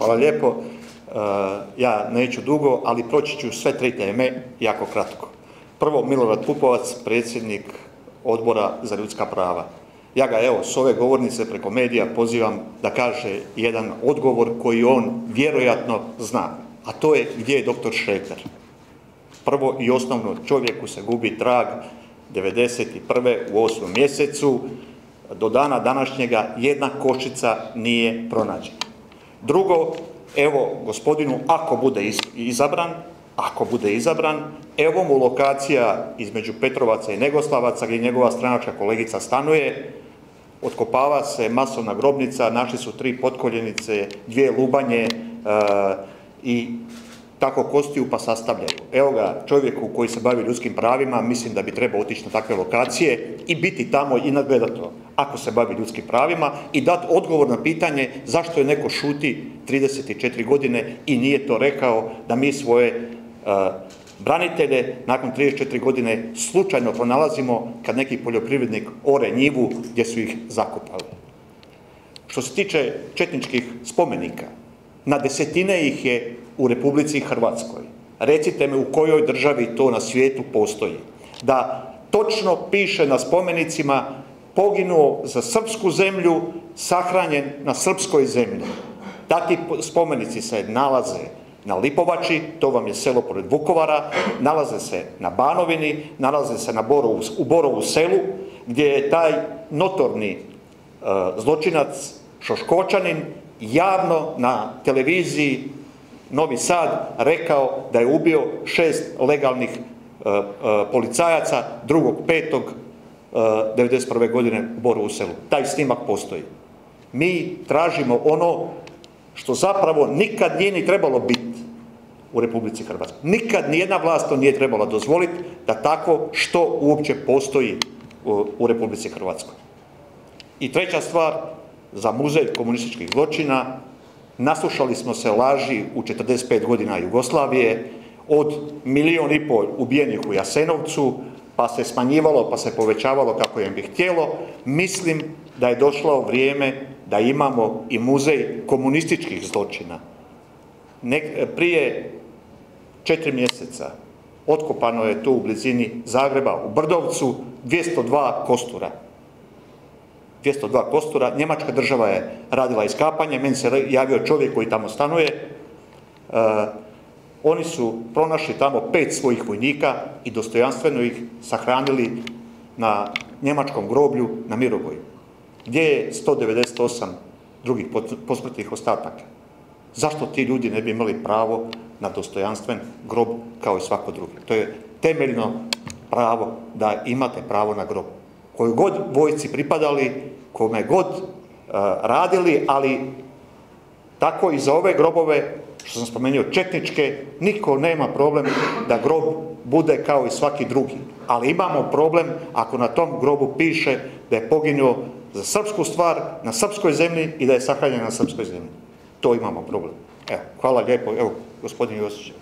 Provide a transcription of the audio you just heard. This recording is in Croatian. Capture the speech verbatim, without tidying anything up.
Hvala lijepo. Ja neću dugo, ali proći ću sve tri teme jako kratko. Prvo, Milorad Pupovac, predsjednik Odbora za ljudska prava. Ja ga, evo, s ove govornice preko medija pozivam da kaže jedan odgovor koji on vjerojatno zna, a to je gdje je doktor Šreter. Prvo i osnovno, čovjeku se gubi trag devedeset prve u osmom mjesecu, do dana današnjega jedna koščica nije pronađena. Drugo, evo, gospodinu, ako bude izabran, ako bude izabran, evo mu lokacija između Petrovaca i Negoslavaca, gdje njegova stranačka kolegica stanuje, otkopava se masovna grobnica, našli su tri potkoljenice, dvije lubanje e, i tako kostiju pa sastavljaju. Evo ga, čovjeku koji se bavi ljudskim pravima, mislim da bi trebao otići na takve lokacije i biti tamo i nadgledati to, ako se bavi ljudskim pravima, i dati odgovor na pitanje zašto je neko šuti trideset četiri godine i nije to rekao, da mi svoje uh, branitelje nakon trideset četiri godine slučajno pronalazimo kad neki poljoprivrednik ore njivu gdje su ih zakopali. Što se tiče četničkih spomenika, na desetine ih je u Republici Hrvatskoj. Recite mi u kojoj državi to na svijetu postoji. Da točno piše na spomenicima poginuo za srpsku zemlju, sahranjen na srpskoj zemlji. Takvi spomenici se nalaze na Lipovači, to vam je selo pored Vukovara, nalaze se na Banovini, nalaze se na Borovu, u Borovu selu, gdje je taj notorni uh, zločinac Šoškočanin javno na televiziji Novi Sad rekao da je ubio šest legalnih uh, uh, policajaca drugog petog devedeset prve godine u Borovu selu. Taj snimak postoji. Mi tražimo ono što zapravo nikad nije ni trebalo biti u Republici Hrvatskoj. Nikad nijedna vlast to nije trebala dozvoliti da tako što uopće postoji u, u Republici Hrvatskoj. I treća stvar, za muzej komunističkih zločina, naslušali smo se laži u četrdeset pet godina Jugoslavije, od milijun i pol ubijenih u Jasenovcu, pa se smanjivalo, pa se povećavalo kako im bi htjelo. Mislim da je došlo vrijeme da imamo i muzej komunističkih zločina. Nek, prije četiri mjeseca otkopano je tu u blizini Zagreba, u Brdovcu, dvjesto dva kostura. dvjesto dva kostura, njemačka država je radila iskapanje, meni se javio čovjek koji tamo stanuje, e, oni su pronašli tamo pet svojih vojnika i dostojanstveno ih sahranili na njemačkom groblju na Mirogoju, gdje je sto devedeset osam drugih posmrtnih ostataka. Zašto ti ljudi ne bi imali pravo na dostojanstven grob kao i svako drugi? To je temeljno pravo, da imate pravo na grob. Koju god vojsci pripadali, kome god uh, radili, ali tako i za ove grobove, što sam spomenuo, četničke, niko nema problem da grob bude kao i svaki drugi. Ali imamo problem ako na tom grobu piše da je poginuo za srpsku stvar, na srpskoj zemlji i da je sahranjen na srpskoj zemlji. To imamo problem. Evo, hvala lijepo. Evo, gospodin Josić.